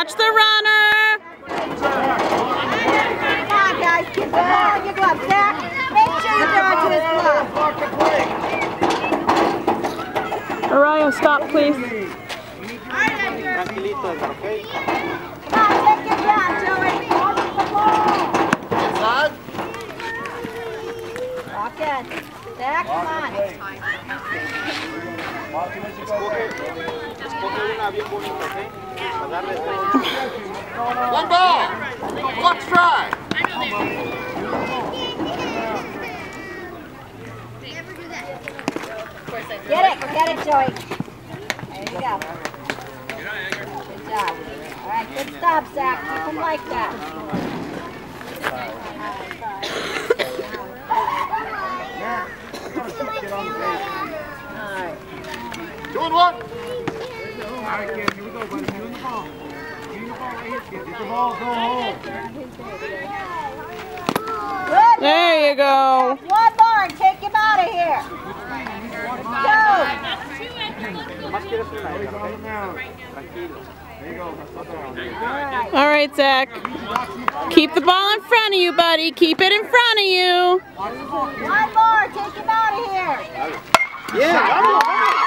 Watch the runner. Come on, guys. Get the ball in your glove. Zach, make sure you throw it to his glove. Araya, stop, please. Come on, take your shot, Joey. Hold the ball. Walk in. Zach, come on. One ball. Let's try. Get it, Joey. There you go. Good job. All right, good stop, Zach. Keep them like that. All right. 2 and 1. All right, kid, here we go, buddy. You in the ball. You in the ball right here, kid. Get the ball, go home. Good. There you go. One more and take him out of here. Go. There you go. All right, Zach. Keep the ball in front of you, buddy. Keep it in front of you. One more. Take him out of here. Yeah,